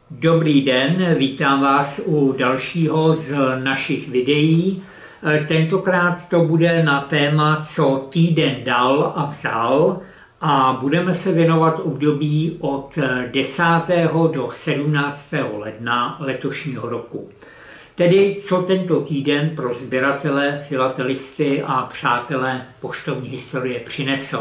Dobrý den, vítám vás u dalšího z našich videí. Tentokrát to bude na téma, co týden dal a vzal, a budeme se věnovat období od 10. do 17. ledna letošního roku. Tedy co tento týden pro sběratele, filatelisty a přátele poštovní historie přinesl.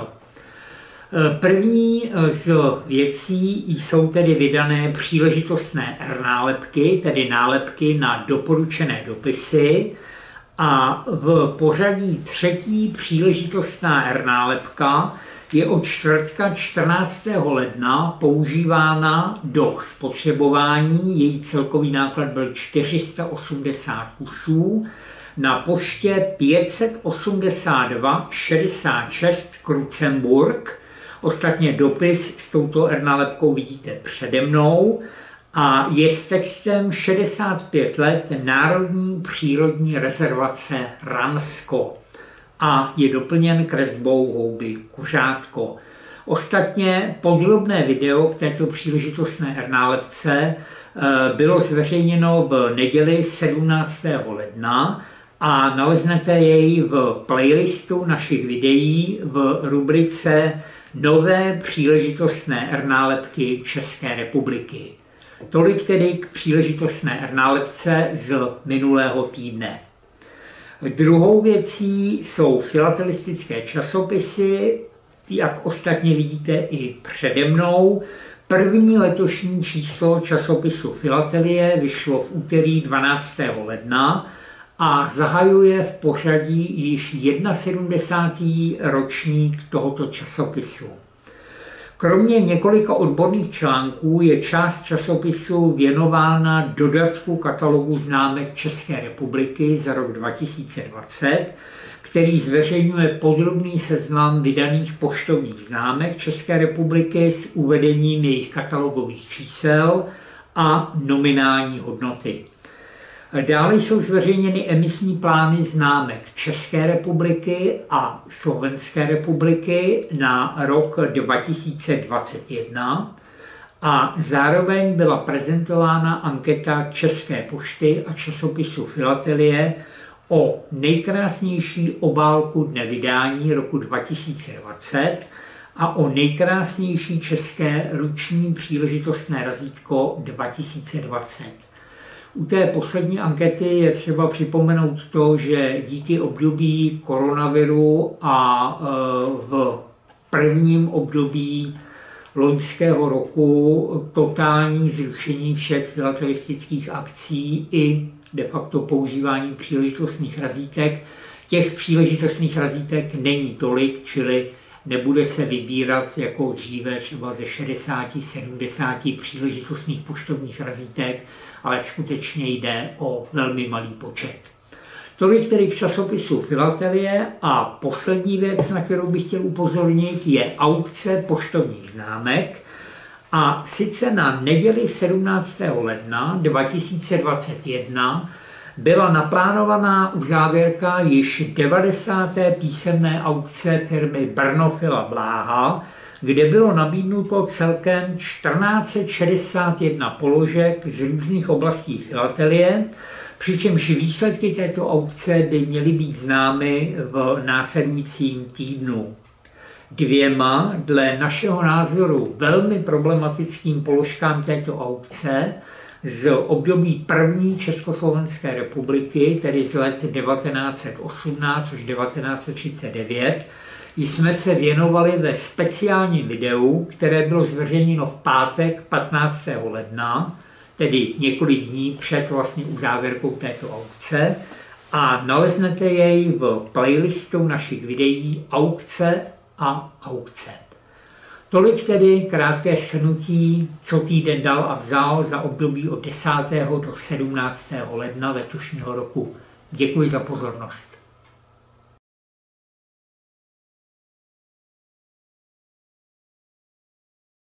První z věcí jsou tedy vydané příležitostné nálepky, tedy nálepky na doporučené dopisy, a v pořadí třetí příležitostná nálepka je od čtvrtka 14. ledna používána do spotřebování. Její celkový náklad byl 480 kusů na poště 582 66 Krucemburk. Ostatně dopis s touto nálepkou vidíte přede mnou a je s textem 65 let Národní přírodní rezervace Ransko a je doplněn kresbou houby kuřátko. Ostatně podrobné video k této příležitostné nálepce bylo zveřejněno v neděli 17. ledna a naleznete jej v playlistu našich videí v rubrice Nové příležitostné nálepky České republiky. Tolik tedy k příležitostné nálepce z minulého týdne. Druhou věcí jsou filatelistické časopisy, jak ostatně vidíte i přede mnou. První letošní číslo časopisu Filatelie vyšlo v úterý 12. ledna a zahajuje v pořadí již 71. ročník tohoto časopisu. Kromě několika odborných článků je část časopisu věnována dodatku katalogu známek České republiky za rok 2020, který zveřejňuje podrobný seznam vydaných poštovních známek České republiky s uvedením jejich katalogových čísel a nominální hodnoty. Dále jsou zveřejněny emisní plány známek České republiky a Slovenské republiky na rok 2021 a zároveň byla prezentována anketa České pošty a časopisu Filatelie o nejkrásnější obálku dne vydání roku 2020 a o nejkrásnější české ruční příležitostné razítko 2020. U té poslední ankety je třeba připomenout to, že díky období koronaviru a v prvním období loňského roku totální zrušení všech filatelistických akcí i de facto používání příležitostných razítek. Těch příležitostných razítek není tolik, čili nebude se vybírat jako dříve třeba ze 60-70 příležitostných poštovních razítek, ale skutečně jde o velmi malý počet. Tolik tedy k časopisu Filatelie a poslední věc, na kterou bych chtěl upozornit, je aukce poštovních známek. A sice na neděli 17. ledna 2021 byla naplánovaná uzávěrka již 90. písemné aukce firmy Brnofila Bláha, kde bylo nabídnuto celkem 1461 položek z různých oblastí filatelie, přičemž výsledky této aukce by měly být známy v následujícím týdnu. Dvěma, dle našeho názoru, velmi problematickým položkám této aukce z období první Československé republiky, tedy z let 1918 až 1939, jsme se věnovali ve speciálním videu, které bylo zveřejněno v pátek 15. ledna, tedy několik dní před vlastně uzávěrkou této aukce, a naleznete jej v playlistu našich videí Aukce a aukce. Tolik tedy krátké shrnutí, co týden dal a vzal za období od 10. do 17. ledna letošního roku. Děkuji za pozornost.